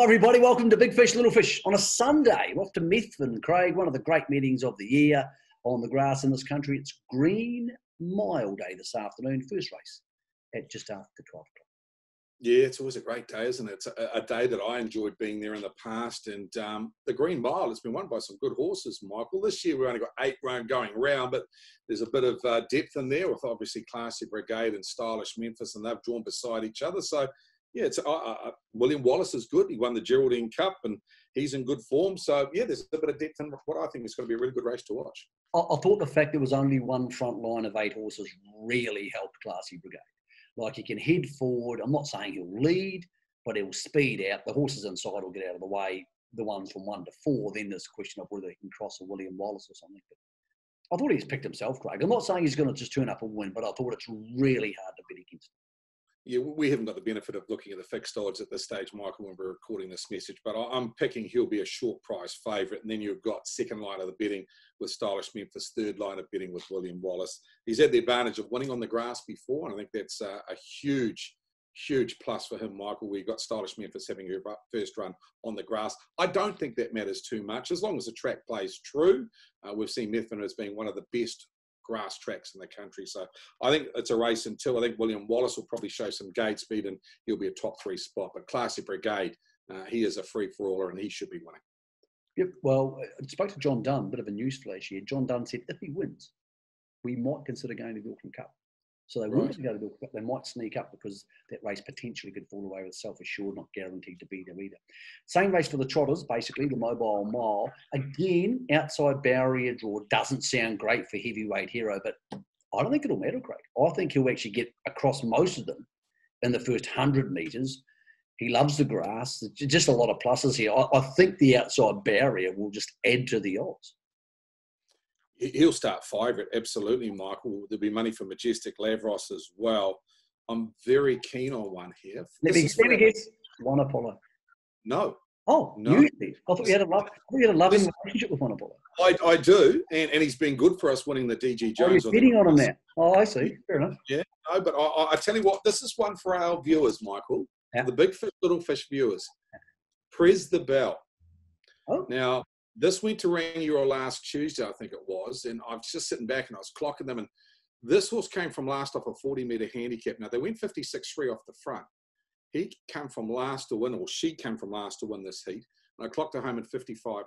everybody. Welcome to Big Fish, Little Fish on a Sunday. We're off to Methven, Craig, one of the great meetings of the year on the grass in this country. It's Green Mile Day this afternoon, first race at just after 12 o'clock. Yeah, it's always a great day, isn't it? It's a day that I enjoyed being there in the past. And the Green Mile has been won by some good horses, Michael. This year we've only got 8 going round, but there's a bit of depth in there with obviously Classy Brigade and Stylish Memphis, and they've drawn beside each other. So, yeah, it's William Wallace is good. He won the Geraldine Cup and he's in good form. So, yeah, there's a bit of depth in what I think is going to be a really good race to watch. I thought the fact there was only one front line of 8 horses really helped Classy Brigade. Like, he can head forward. I'm not saying he'll lead, but he'll speed out. The horses inside will get out of the way. The ones from 1 to 4, then there's a question of whether he can cross a William Wallace or something. But I thought he's picked himself, Craig. I'm not saying he's going to just turn up and win, but I thought it's really hard to bet against him. Yeah, we haven't got the benefit of looking at the fixed odds at this stage, Michael, when we're recording this message, but I'm picking he'll be a short price favourite. And then you've got second line of the betting with Stylish Memphis, third line of betting with William Wallace. He's had the advantage of winning on the grass before, and I think that's a huge plus for him, Michael, where you've got Stylish Memphis having her first run on the grass. I don't think that matters too much. As long as the track plays true, we've seen Methven as being one of the best grass tracks in the country. So I think it's a race until I think William Wallace will probably show some gate speed and he'll be a top 3 spot. But Classy Brigade, he is a free-for-aller and he should be winning. Yep. Well, I spoke to John Dunn, bit of a news flash here. John Dunn said if he wins, we might consider going to the Auckland Cup. So they wouldn't go to the Auckland Cup. They might sneak up because that race potentially could fall away with Self-Assured, not guaranteed to be there either. Same race for the Trotters, basically, the Mobile Mile. Again, outside barrier draw doesn't sound great for heavyweight hero, but I don't think it'll matter, Craig. I think he'll actually get across most of them in the first 100 metres. He loves the grass. Just a lot of pluses here. I think the outside barrier will just add to the odds. He'll start favourite, absolutely, Michael. There'll be money for Majestic Lavros as well. I'm very keen on one here. Let me guess. One Apollo. No. Oh, no. Usually. I thought you had a loving relationship with One Apollo. I do, and he's been good for us winning the DG Jones. You're betting on him now. Oh, I see. Fair enough. Yeah, no, but I tell you what, this is one for our viewers, Michael. Yeah. The Big Fish, Little Fish viewers. Press the Bell. Oh. Now, this went to Rangiora last Tuesday, I think it was, and I was just sitting back and I was clocking them, and this horse came from last off a 40-metre handicap. Now, they went 56.3 off the front. He came from last to win, or she came from last to win this heat, and I clocked her home at 55.3.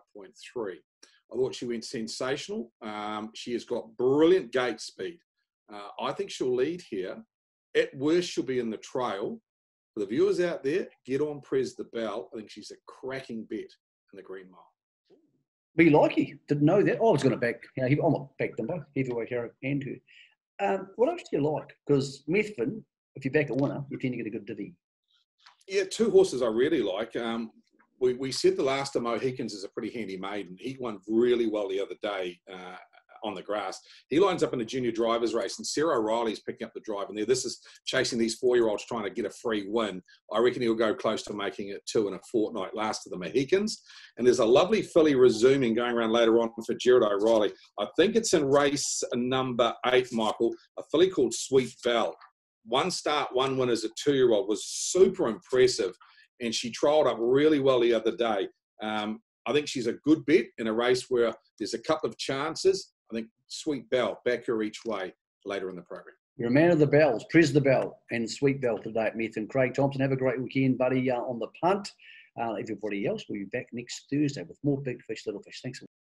I thought she went sensational. She has got brilliant gate speed. I think she'll lead here. At worst, she'll be in the trail. For the viewers out there, get on Press the Bell. I think she's a cracking bet in the Green Mile. Be lucky. Didn't know that. I was going to back. I'm not back them both. Heavyweight hero and her. What else do you like? Because Methven, if you back a winner, you tend to get a good divvy. Yeah, 2 horses I really like. We said the last of Mohicans is a pretty handy maiden. He won really well the other day on the grass. He lines up in a junior drivers race, and Sarah O'Reilly's picking up the drive. And this is chasing these 4-year-olds trying to get a free win. I reckon he'll go close to making it 2 in a fortnight last of the Mohicans. And there's a lovely filly resuming going around later on for Gerard O'Reilly. I think it's in race number 8, Michael, a filly called Sweet Bell. 1 start, 1 win as a 2-year-old, was super impressive. And she trialled up really well the other day. I think she's a good bet in a race where there's a couple of chances. I think Sweet Bell, back her each way later in the program. You're a man of the bells. Press the Bell and Sweet Bell today at Methven. Craig Thompson, have a great weekend, buddy, on the punt. Everybody else will be back next Thursday with more Big Fish, Little Fish. Thanks a lot.